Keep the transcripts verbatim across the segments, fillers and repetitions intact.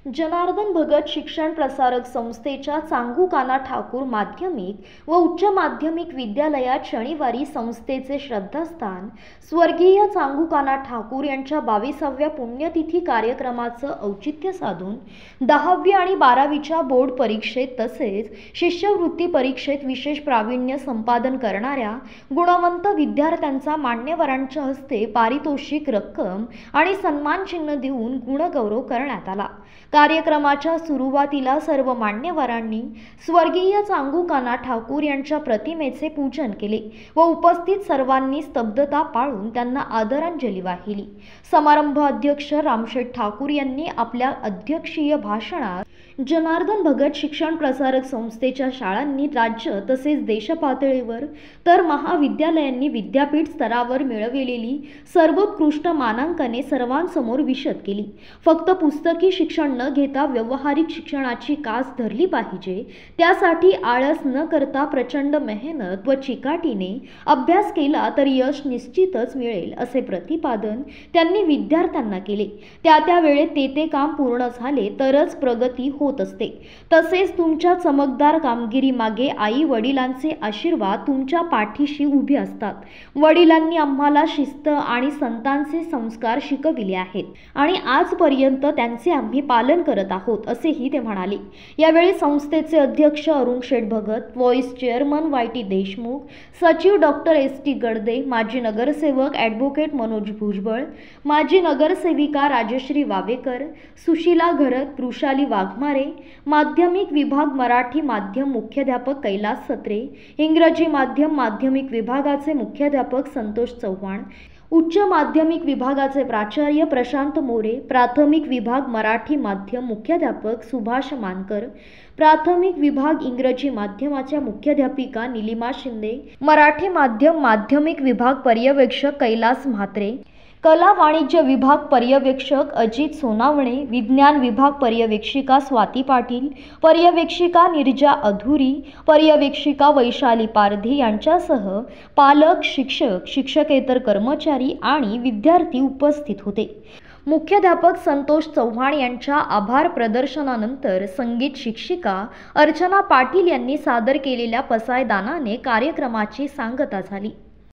जनार्दन भगत शिक्षण प्रसारक संस्थेच्या चांगुकाना ठाकूर माध्यमिक व उच्च माध्यमिक विद्यालयात शनिवारी संस्थेचे श्रद्धास्थान स्वर्गीय चांगुकाना ठाकूर यांच्या बावीसाव्या पुण्यतिथी कार्यक्रमाचं औचित्य साधून दहावी आणि बारावीच्या बोर्ड परीक्षेत तसेच शिष्यवृत्ती परीक्षेत विशेष प्रावीण्य संपादन करणाऱ्या गुणवंत विद्यार्थ्यांचा मान्यवरांच्या हस्ते पारितोषिक रक्कम आणि सन्मानचिन्ह देऊन गुणगौरव करण्यात आला। कार्यक्रमाच्या सुरुवातीला सर्व मान्यवरांनी स्वर्गीय चांगुकाना ठाकूर यांच्या प्रतिमेचे पूजन केले व उपस्थित सर्वांनी स्तब्धता पाळून त्यांना आदरांजली वाहिली। समारंभ अध्यक्ष रामशेठ ठाकूर यांनी आपल्या अध्यक्षीय भाषणात जनार्दन भगत शिक्षण प्रसारक संस्थेच्या शाळांनी राज्य तसेच देशपातळीवर तर महाविद्यालयांनी विद्यापीठ स्तरावर मिळवलेली सर्वोत्कृष्ट मानांकने सर्वांसमोर विशद केली। फक्त पुस्तकी शिक्षण न घेता व्यावहारिक शिक्षणाची कास धरली पाहिजे, त्यासाठी आळस न करता प्रचंड मेहनत व चिकाटीने अभ्यास केला तर यश निश्चितच मिळेल असे प्रतिपादन त्यांनी विद्यार्थ्यांना केले। त्या त्या वेळेत ते ते काम पूर्ण झाले तरच प्रगती होत असते। तसेच तुमच्या चमकदार कामगिरीमागे आई वडिलांचे आशीर्वाद तुमच्या पाठीशी उभे असतात। वडिलांनी आम्हाला शिस्त आणि संतांचे संस्कार शिकविले आहेत आणि आजपर्यंत त्यांचे आम्ही पालन करत आहोत असेही ते म्हणाले। यावेळी संस्थेचे अध्यक्ष Arun Sheth Bhagat, vice chairman Y T Deshmukh, सचिव डॉक्टर एस टी गडदे, माजी नगरसेवक ॲडव्होकेट मनोज भुजबळ, माजी नगरसेविका राजश्री वावेकर, सुशीला घरत, वृषाली वाघमारे, माध्यमिक विभाग मराठी माध्यम मुख्याध्यापक कैलास सत्रे, इंग्रजी माध्यम माध्यमिक विभागाचे मुख्याध्यापक संतोष चव्हाण, उच्च माध्यमिक विभागाचे प्राचार्य प्रशांत मोरे, प्राथमिक विभाग मराठी माध्यम मुख्याध्यापक सुभाष मानकर, प्राथमिक विभाग इंग्रजी माध्यमाच्या मुख्याध्यापिका निलिमा शिंदे, मराठी माध्यम माध्यमिक विभाग पर्यवेक्षक कैलास म्हात्रे, कला वाणिज्य विभाग पर्यवेक्षक अजित सोनावणे, विज्ञान विभाग पर्यवेक्षिका स्वाती पाटील, पर्यवेक्षिका निर्जा अधुरी, पर्यवेक्षिका वैशाली पारधी यांच्यासह पालक, शिक्षक, शिक्षकेतर कर्मचारी आणि विद्यार्थी उपस्थित होते। मुख्याध्यापक संतोष चव्हाण यांच्या आभार प्रदर्शनानंतर संगीत शिक्षिका अर्चना पाटील यांनी सादर केलेल्या पसायदानाने कार्यक्रमाची सांगता झाली।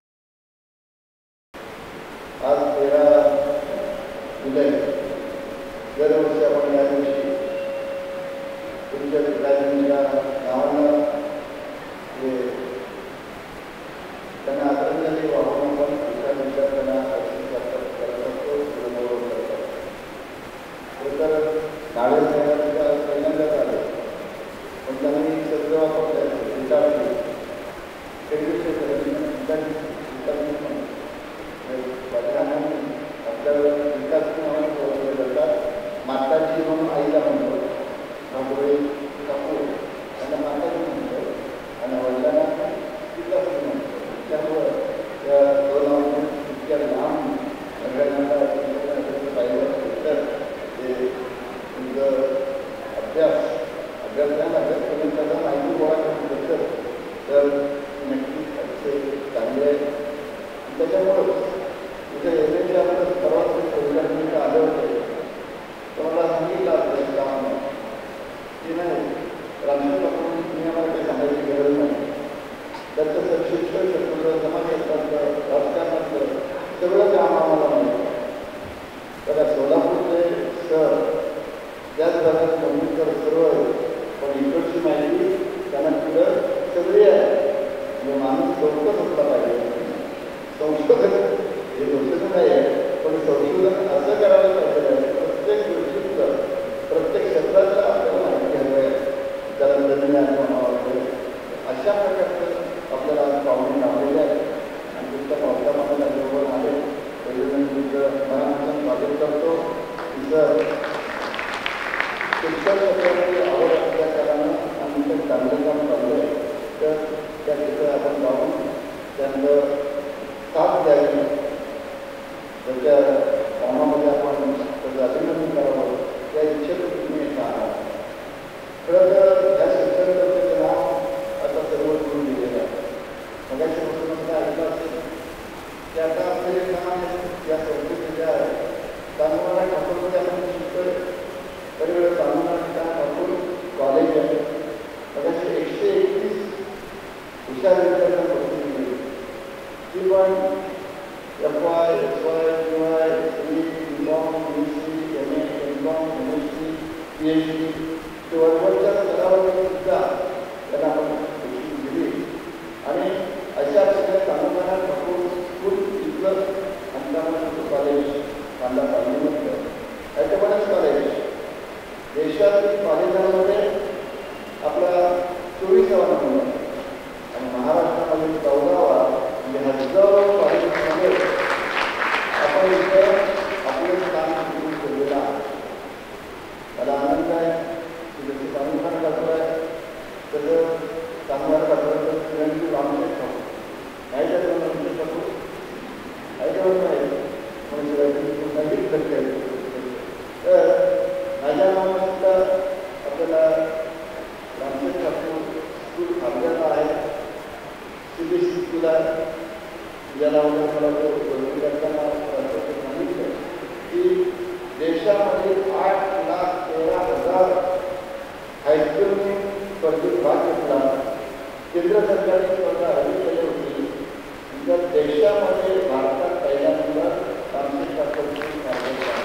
आज तेरा जुलै दरवर्षी आपण या दिवशी तुमच्या पिताजींच्या नावानं जे त्यांना आदरांजली वाहून आपण तुमच्या विद्यार्थ्यांना करत असतो, गुणगौरव करत असतो। खरं तर नावे साहेबांच्या पहिल्यांदाच आले, पण त्यांनी शब्द वापरले पिताजी आपल्याला विकास म्हणून ओळखले जातात। माताजी म्हणून आईला म्हणतो, त्यामुळे काकू त्यांना माताजी म्हणतो आणि वडिलांना विकास म्हणतो। त्यामुळं त्या दोन इतक्या लांब सगळ्यांना पाहिलं तर ते तुमचं अभ्यास अभ्यासाला अभ्यास करून त्याचा माहिती गोळा करून घेतलं तर नक्कीच अतिशय चांगले आहे। त्याच्यामुळं तिथे एवढे आपण परवा विद्यार्थी आले होते तर मला सांगितलं आपल्या गावानं की नाही रामशेठ ठाकूर तुम्ही आम्हाला काही सांगायची गरज नाही, त्याचं शिक्षण क्षेत्रातलं, समाजशास्त्रातलं, राजकारणातलं सगळं काम आम्हाला माहिती। तर सोलापूरचे शहर त्याच भागात कम्प्युटर सर्व आहे, पण इकडची माहिती त्यांना पुढं सगळी आहे। म्हणजे माणूस लवकर असला पाहिजे, संशोधन हे गोष्ट नाही आहे, पण संशोधन असं करायला पाहिजे प्रत्येक गोष्टीचं प्रत्येक क्षेत्रातलं आपल्याला माहिती घ्यायला आहे, त्याला तंत्रज्ञान म्हणावं। अशा प्रकारचं आपल्याला आज पाहुणे लावलेले आहे आणि तुमच्या पावसामध्ये बरोबर आले त्याच्यामुळे तुमचं मनापासून स्वागत करतो। तुमचं शिक्षण क्षेत्रामध्ये आवड असल्या कारणानं आम्ही चांगलं काम चाललं आहे, तर त्या तिथं आपण जाऊन त्यांचं साथ द्यावी, त्याच्या कामामध्ये आपण त्याचं अभिनंदन करावं या इच्छेतून तुम्ही सांगा। खरं तर ह्या शिक्षण संस्थेचं नाव आता सर्व करून दिलेलं आहे। मगाशी मुख्यमंत्री ऐकलं असेल की आता आपले नाव या संस्थेचे जे आहे चांगुकाना ठाकूरमध्ये आपण शिकतोय, तरी वेळ पी एच डी किंवा वरच्या स्तरावर सुद्धा त्यांना आपण शिक्षण दिली आणि अशा सगळ्या चांगल्या ठाकूर स्कूल इथलं अंतराळ कॉलेज कांदा पाहिजे याच्यामध्येच कॉलेज देशातील कॉलेजांमध्ये आपला चोवीसावा नंबर आणि महाराष्ट्रामध्ये चौदावा म्हणजे हजारो कॉलेजमध्ये आपण इथं आपलं काम सुरू केलेलं आहे. मला आनंद आहे की जसं चांगलं करतो आहे तसं चांगलं करतो चिरंजीव रामदेव ठाकूर नाही तर रामदेव ठाकूर ऐकलं नाही म्हणजे नवीन करते. तर माझ्या नावात आपल्याला रामदेव ठाकूर स्कूल थांबलेला आहे. C B S C school आहे. ज्याला मला तो करताना सांगितलं की देशामध्ये आठ लाख तेरा हजार हायस्कूलने स्पर्धेत भाग घेतला. केंद्र सरकारने स्पर्धा हवी केली होती. तर देशामध्ये भारतात पहिल्यांदा रामदेव ठाकूरची स्पर्धा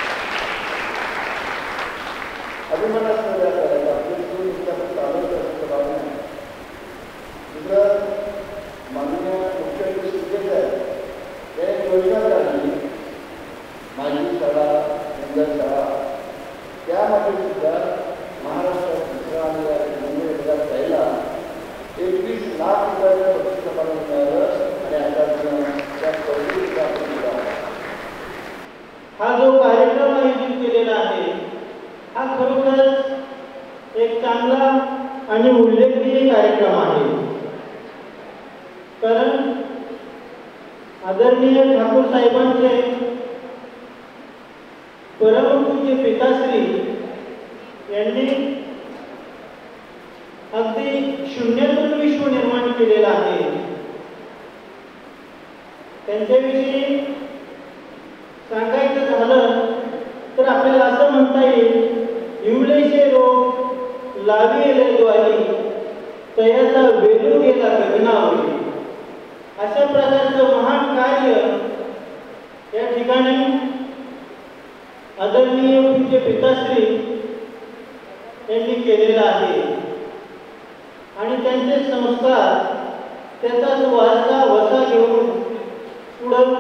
अभिमानास्पद करायला आपली स्कूल चालत असं भावना आहे. दुसरं माननीय मुख्यमंत्री शिक्षक आहे त्या योजना झाली माझी शाळा सुंदर शाळा त्यामध्ये सुद्धा महाराष्ट्रात दुसरा आणि मुंबईचा पहिला एकवीस लाख रुपयाचं बक्षीस आम्हाला मिळालं आणि आता त्या स्पर्धेचा हा जो कार्यक्रम आयोजित केलेला आहे हा खरोखरच एक चांगला आणि उल्लेखनीय कार्यक्रम आहे. कारण आदरणीय ठाकूर साहेबांचे परमपूज्य पिताश्री यांनी अगदी शून्यातून विश्व निर्माण केलेलं आहे. त्यांच्याविषयी सांगायचं झालं तर आपल्याला असं म्हणता येईल इवलेशे रोग लाविले द्वारी तयाचा वेलू गेला गगनावरी. अशा प्रकारचं महान कार्य या ठिकाणी आदरणीय पूज्य पिताश्री यांनी केलेलं आहे आणि त्यांचे संस्कार त्याचाच वारसा वसा घेऊन पुढं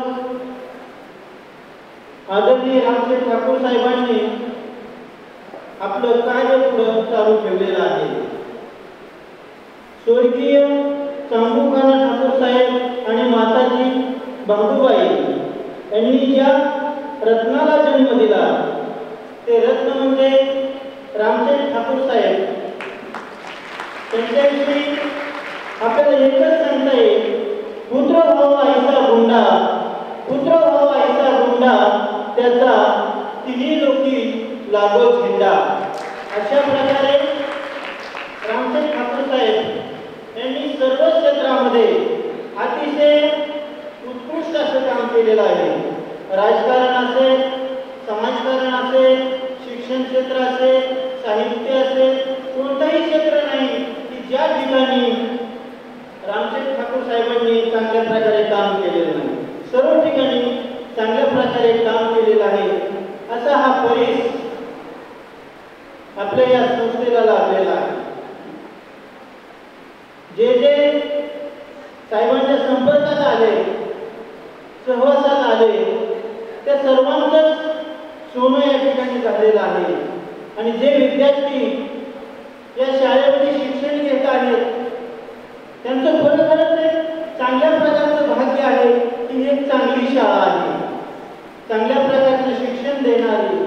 आदरणीय रामदेव ठाकूर साहेबांनी आपलं कार्य पुढं चालू ठेवलेलं आहे. स्वर्गीय चांगुकाना ठाकूर साहेब आणि माताजी बांबूबाई यांनी ज्या रत्नाला जन्म दिला ते रत्न म्हणजे रामदेव ठाकूर साहेब. त्यांच्याविषयी आपल्याला एकच सांगता येईल पुत्र व्हावा ऐसा गुंडा पुत्र व्हावा ऐसा गुंडा त्याचा तिन्ही लोकी लागो झेंडा. अशा प्रकारे रामदेव ठाकूर साहेब यांनी सर्व क्षेत्रामध्ये अतिशय उत्कृष्ट असं काम केलेलं आहे. राजकारण असेल समाजकारण असेल शिक्षण क्षेत्र असेल साहित्य असेल कोणतंही क्षेत्र नाही की ज्या ठिकाणी रामदेव ठाकूर साहेबांनी चांगल्या प्रकारे काम केलेलं नाही. सर्व ठिकाणी चांगल्या प्रकारे काम केलेलं आहे. असा हा परिस आपल्या या संस्थेला लाभलेला आहे. जे जे साहेबांच्या संपर्कात आले सहवासात आले त्या सर्वांचंच सोनं या ठिकाणी झालेलं आहे. आणि जे विद्यार्थी या शाळेमध्ये शिक्षण घेत आहेत त्यांचं खरोखरच एक चांगल्या प्रकारचं भाग्य आहे की एक चांगली शाळा आहे. चांगल्या प्रकारचं शिक्षण देणारी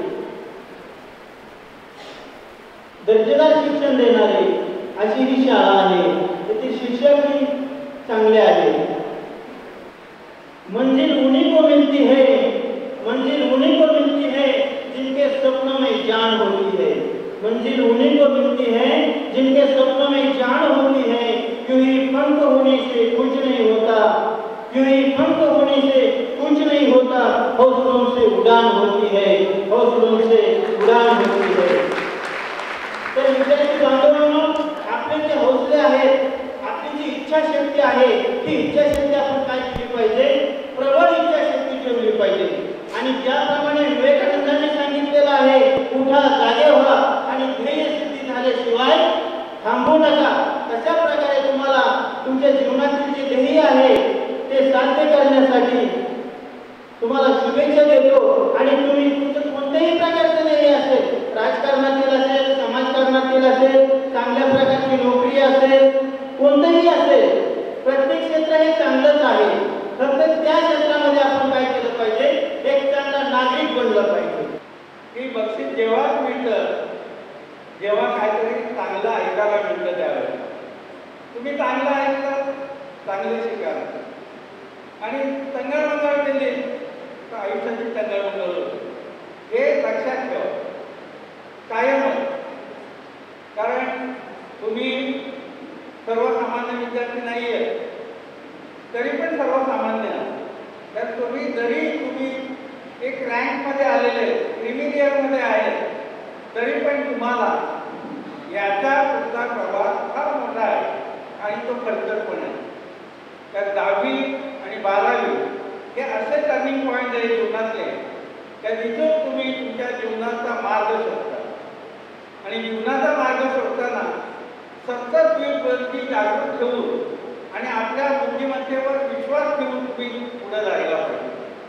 दर्जेदार शिक्षण देणारी अशी ही शाळा आहे. येथे शिक्षकही चांगले आहेत. मंजिल उन्हीं को मिलती है मंजिल उन्हीं को मिलती है जिनके सपनों में जान होती है. मंजिल उन्हीं को मिलती है जिनके सपनों में जान होती है. क्यों ही पंख होने से कुछ नहीं होता क्यों ही पंख होने से कुछ नहीं होता. हौसलों से उड़ान होती है हौसलों से उड़ान होती है. तर विद्यार्थी बांधवांनो आपले जे हौसले आहेत आपली जी इच्छाशक्ती आहे ती इच्छाशक्ती आपण काय केली पाहिजे प्रबळ इच्छाशक्ती ठेवली पाहिजे. आणि ज्याप्रमाणे विवेकानंदांनी सांगितलेलं आहे उठा जागे व्हा जेव्हा काहीतरी चांगलं ऐकायला मिळतं त्यावेळेला. तुम्ही चांगलं ऐकलं, चांगलं शिकाल आणि टंगळमंगळ केली तर आयुष्याची टंगळमंगळ होते. हे लक्षात ठेवा कायमच. कारण तुम्ही सर्वसामान्य विद्यार्थी नाही आहे, तरी पण सर्वसामान्य आहे. तर तुम्ही जरी तुम्ही एक रँकमध्ये आलेले, प्रिमिलियरमध्ये आहे, तरी पण तुम्हाला याचा पुढचा प्रभाव फार मोठा आहे आणि तो खर्चर पण आहे. तर दहावी आणि बारावी हे असे टर्निंग पॉईंट आहे जीवनातले त्या तिथून तुम्ही तुमच्या जीवनाचा मार्ग शोधता आणि जीवनाचा मार्ग शोधताना सतत वरती जागृत ठेवून आणि आपल्या बुद्धिमत्तेवर विश्वास ठेवून तुम्ही पुढे जायला पाहिजे.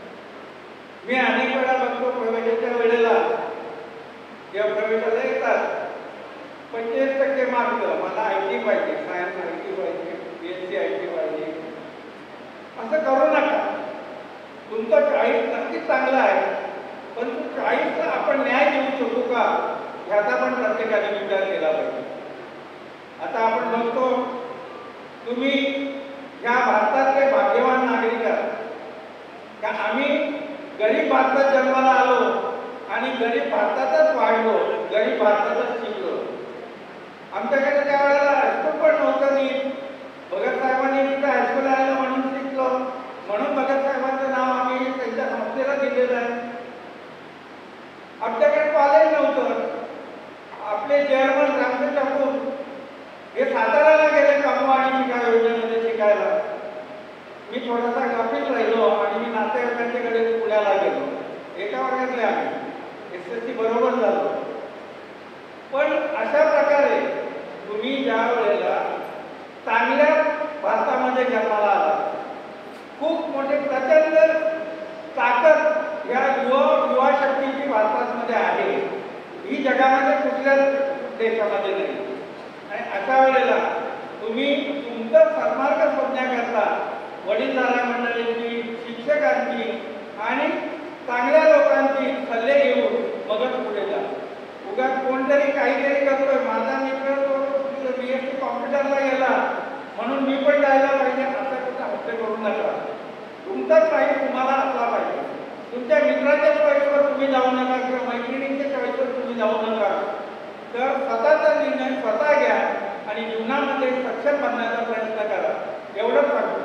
मी अनेक वेळा बघतो प्रवेशाच्या वेळेला जेव्हा प्रवेशाला येतात पंचेचाळीस टक्के मार्क, मला आय टी पाहिजे, सायन्स आय टी पाहिजे, B S C I T पाहिजे. असं करू नका. तुमचं चाळीस नक्कीच चांगलं आहे, पण चाळीसला आपण न्याय देऊ शकू का ह्याचा पण प्रत्येकाने विचार केला पाहिजे. आता आपण बघतो तुम्ही ह्या भारतातले भाग्यवान नागरिक आहात का आम्ही गरीब भारतात जन्माला आलो आणि गरीब भारतातच वाढलो, गरीब भारतातच शिकलो. आमच्याकडे त्यावेळेला हायस्कूल पण नव्हतं नीट. भगत साहेबांनी तिथं हायस्कूल आलं म्हणून शिकलो, म्हणून भगत साहेबांचं नाव आम्ही त्यांच्या संस्थेला दिलेलं आहे. आमच्याकडे कॉलेज नव्हतं. आपले चेअरमन रामदेव ठाकूर हे साताऱ्याला गेले कामू आणि शिका योजनेमध्ये शिकायला. मी थोडासा गाफील राहिलो आणि मी नातेवाईकांच्याकडे पुण्याला गेलो. एका वर्गातले आम्ही एस एस सी बरोबर झालो. पण अशा प्रकारे तुम्ही ज्या वेळेला चांगल्या भारतामध्ये जन्माला आला, खूप मोठे प्रचंड ताकद या युवा युवा शक्तीची भारतामध्ये आहे. ही जगामध्ये कुठल्याच देशामध्ये नाही. आणि अशा वेळेला तुम्ही तुमचं सन्मार्ग शोधण्याकरता वडीलधाऱ्या मंडळींची, शिक्षकांची आणि चांगल्या लोकांची सल्ले घेऊन मगच पुढे जा. उगा कोणतरी काहीतरी करतोय, माझा मित्र तो बी एस सी कॉम्प्युटरला गेला म्हणून मी पण जायला पाहिजे असं कुठं हट्ट करू नका. तुमचाच पाहिजे तुम्हाला असला पाहिजे. तुमच्या मित्राच्या चॉईसवर तुम्ही जाऊ नका किंवा मैत्रिणींच्या चॉईसवर तुम्ही जाऊ नका. तर स्वतःचा निर्णय स्वतः घ्या आणि जीवनामध्ये सक्षम बनण्याचा प्रयत्न करा. एवढंच सांगतो.